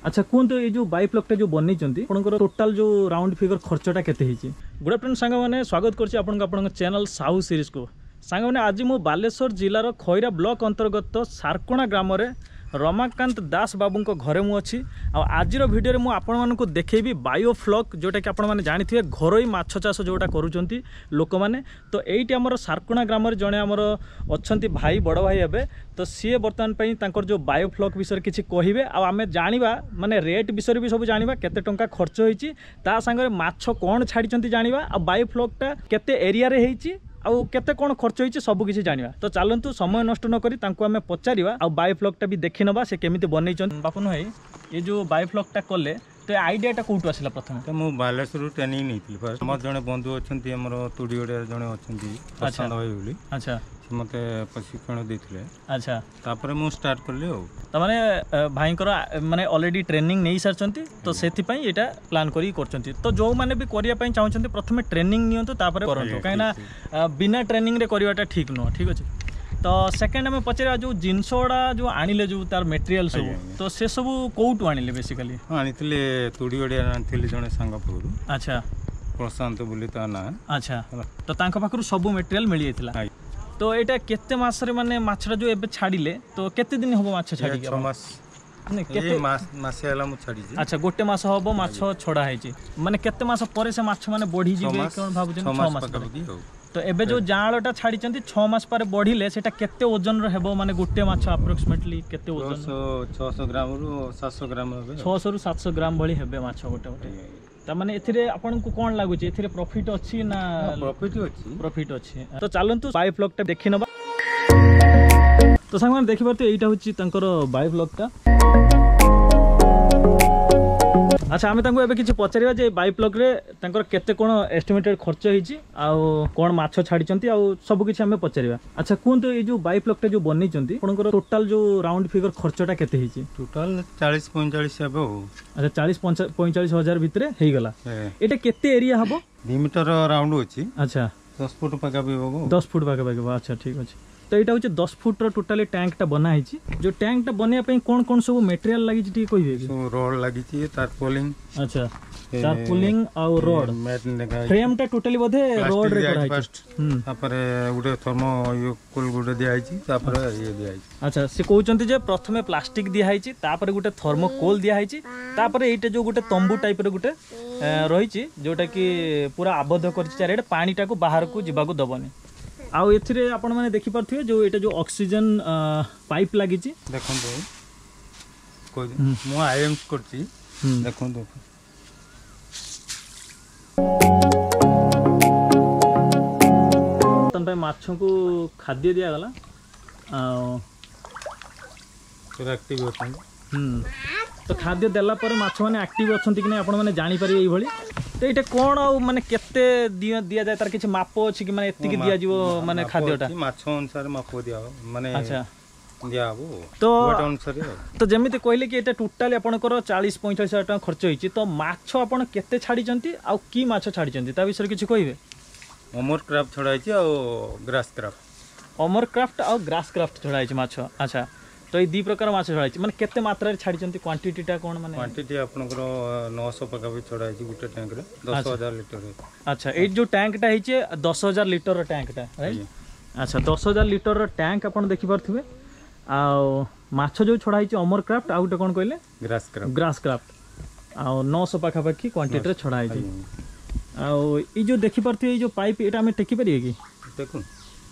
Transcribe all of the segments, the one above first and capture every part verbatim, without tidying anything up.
अच्छा कहते ये जो बायोफ्लॉकटा जो बन टोटाल जो राउंड फिगर खर्चटा केते हिची। गुड आफ्टरनून सांग मैंने स्वागत करछि आपन आपन चैनल साहू सीरीज को। सांग मैंने आज मु बालेश्वर जिलार खैरा ब्लॉक अंतर्गत सारकोणा ग्राम रे रमाकांत दास बाबू को घरे मु अच्छी आज भिडियो मु आपण मानकु देखेबी बायोफ्लॉक जोटा कि आपण माने जानिथिबे घरोई माछ चाष जोटा करूचंती लोक माने। तो एइटी हमर सारकोणा ग्राम रे जणे हमर अछंती भाई बड़ भाई हेबे तो सी बर्तमान पई तांकर जो बायोफ्लॉक विषय किछि कहिबे आ आमे जानिबा माने रेट विषय भी सब जानिबा केते टंका खर्च होईची ता संगे माछ कोन छाडिचंती जानिबा आ बायोफ्लॉकटा केते एरिया रे हेईची आउ केते कोन खर्च होईची सब किछि जानिबा। तो चलंतु समय नष्ट न करी तांको आमे पचारिबा आ बायोफ्लॉकटा भी देखि नबा से केमिति बनैचन। बापन भाई ये जो बायोफ्लॉकटा कले तो आइडियाटा कोठु आसिला प्रथम? तो मु बालेश्वर ट्रेनिंग नैथिल फर्स्ट हमर जने बंधु अछंती हमर तुडीओडे जने अछंती पसंद होई बोली। अच्छा मते प्रशिक्षण देथिले। अच्छा तापर मु स्टार्ट करले हो त माने भाई कर माने ऑलरेडी ट्रेनिंग नै सरचंती तो सेथि पई एटा प्लान करी करचंती। तो जो माने भी करिया पई चाहचंती प्रथमे ट्रेनिंग नियंतु तापर करंतु काइना बिना ट्रेनिंग रे करिवाटा ठीक न ठीक अछि। तो सेकेंड में पचारा जो जिनसोड़ा जो आनिले जो तार मटेरियल सब तो से सब कोउटु आनिले बेसिकली? आनिथिले तुडीओडे आनिथिले जने संगपुर। अच्छा प्रशांत बोली ता ना। अच्छा तो तांका पाखरु सब मटेरियल मिली जेतला। तो एटा केते मास रे माने माछरा जो एबे छाडिले तो केते दिन होबो माछ छाडी के? छह मास ने केते मास मासे हला मु छाडी जे। अच्छा गोटे मास होबो माछ छडा हैची माने केते मास परे से माछ माने बढ़ी जिवे कोन भाबु जन छह मास पर। तो एबे जो जाळटा छाडी चंती छह मास पर बढ़िले सेटा केते ओजन रे हेबो माने गोटे माछ अप्रोक्सीमेटली केते ओजन? छह सौ ग्राम रु सात सौ ग्राम हेबे। छह सौ रु सात सौ ग्राम भली हेबे माछ गोटे गोटे। ता माने एथिरे आपन को कोन लागु छै एथिरे प्रॉफिट अछि ना? प्रॉफिट अछि प्रॉफिट अछि। तो चलंतु बायोफ्लॉकटा देखि नबा। तो संग माने देखि परते एटा होछि तंकर बायोफ्लॉकटा। अच्छा आमे तांको एबे किछि पचारिबा जे बायोफ्लॉक रे तांकर केते कोन एस्टिमेटेड खर्च हिची आ कोन माछ छाडी चंती आ सब किछि हमें पचारिबा। अच्छा कोन तो ए जो बायोफ्लॉकटा जो बनै चंती कोनकर टोटल जो राउंड फिगर खर्चटा केते हिची? टोटल चालीस पैंतालीस हेबो। अच्छा चालीस पैंतालीस हजार भितरे हेई गला। एटा केते एरिया हबो? दो मीटर राउंड होची। अच्छा दस फुट पाका भी होबो। दस फुट पाका पाका। अच्छा ठीक अछि। तो यहाँ हूँ दस फुट टोटाली टैंकटा बना जो टैंकटा बनवाई कौन कौन सब मटेरियल लगी कहे? रोड लगी तारपोलिंग। अच्छा तारपोलिंग आउ रोड फ्रेमटा टोटाली बोधे रोड रे कराई तापर गुटे थर्मो यो कोल गुटे दिया आइची तापर ये दिया आइची। अच्छा से कहउचंती जे प्रथमे प्लास्टिक दिया आइची तापर गुटे थर्मोकोल दिया आइची तापर एटा जो गुटे तंबू टाइप रे गुटे रहिची जोटा कि पूरा आबद्ध करछि चारिडे पानीटा को बाहर को जिबाको दबनी। आउ एथिरे आपण माने देखि परथिबे जो एटा जो ऑक्सीजन पाइप लागि छि देखन दो कोइ मु आईएम करछि देखन दो। तन पे माछो को खाद्य दिया गला आ पूरा एक्टिव होतन। हम तो खाद्य देला पर माछ माने एक्टिव अछंती कि नै आपण माने जानि पारि एई भली। तो ये कौन आ माने केते दिया दिया जाए तार किछि माप अछि कि माने एत्ति दिया जीवो माने खाद्यटा माछ अनुसार माप दिया माने? अच्छा दिया हो तो वेट अनुसार। तो जेमिति कहले कि एटा टोटली आपनकर चालीस पैंतालीस हजार टका खर्च होईची तो माछ आपन केते छाडी चंती आ की माछ छाडी चंती ता विषय किछि कहिबे? अमर क्राफ्ट छडाइची आ ग्रास क्राफ्ट। अमर क्राफ्ट आ ग्रास क्राफ्ट छडाइची माछ। अच्छा तो ये दी प्रकार माछ छडाइची माने केते मात्रा रे छाडी चंती क्वांटिटीटा कोन माने? क्वांटिटी आपनकर नौ सौ पका भी छडाइची गुटे टैंक रे दस हजार लीटर। अच्छा ए जो टैंकटा हिचे दस हजार लीटर रो टैंकटा राइट? अच्छा दस हजार लीटर रो टैंक आपन देखि परथिबे आ माछ जो छडाइची अमर क्राफ्ट आ गुटे कोन कहले? Grass carp. ग्रास क्राफ्ट आ नौ सौ पका पकी क्वांटिटी रे छडाइची आ ई जो देखि परथिबे ई जो पाइप एटा हमें टेकी परिए कि? देखो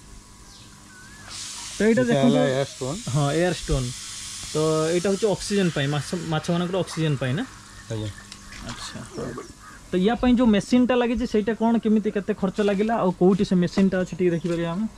तो ये देखो एयर स्टोन। हाँ एयर स्टोन तो यहाँ हूँ ऑक्सीजन पाई माछ मान ऑक्सीजन पाई ना? अच्छा तो या पाई जो मेसीनटा लगी सेटा कौन केमिति केते खर्च लागिला आ कोउटी से मेसीनटा अछि टी देखि परिया हम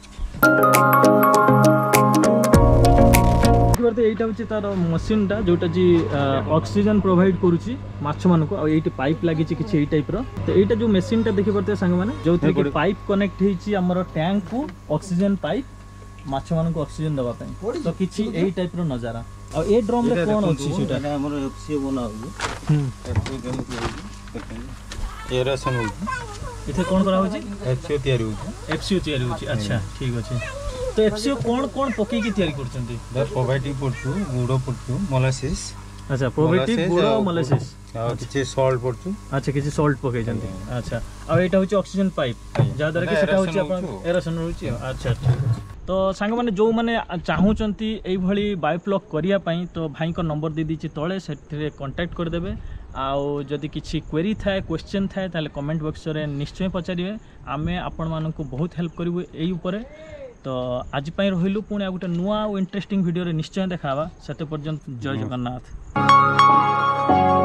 देखि एटा होछि तार मशीनटा जोटा जी ऑक्सीजन प्रोवाइड करूची माछ मान को आ एटी पाइप लागि छि किछि एई टाइप रो। तो एटा जो मेसीनटा देखि परते संग माने जो कि पाइप कनेक्ट हिची हमर टैंक को ऑक्सीजन पाइप माछ मान को ऑक्सीजन दबा पई तो किछि एई टाइप रो नजारा। आ ए ड्रम रे कोन अछि सेटा? हमर एफसी बना होई। हम एफसी केमिति होई एरेशन होई इथे कोन करा होची? एफसी तयारी होची। एफसी तयारी होची। अच्छा ठीक अछि। तो एफसी कोन कोन पके की तयारी करचंती? द प्रोवाइडिंग पड़तु गुडो पड़तु मोलासिस अच्छा प्रोबायोटिक गुड़ मोलासिस किछि सॉल्ट पड़छु अच्छा किछि सॉल्ट पकै जंती अच्छा आ एटा होची ऑक्सीजन पाइप जा द्वारा कि सेटा होची अपन एरेशन होची अच्छा तो सांग माने जो माने चाहूचंती एई भली बायोफ्लॉक करिया पई तो भाई को नंबर दे दीची तळे सेठरे कांटेक्ट कर देबे आउ जदि किछि क्वेरी थाए क्वेश्चन थाए ताले कमेंट बॉक्स रे निश्चय पचारिबे आमे आपण मानकु बहुत हेल्प करिवु एई ऊपर तो आज पई रहिलु पुणी आ गुटे नुआ इंटरेस्टिंग वीडियो रे निश्चय देखाबा सेते पर्यंत जय जगन्नाथ।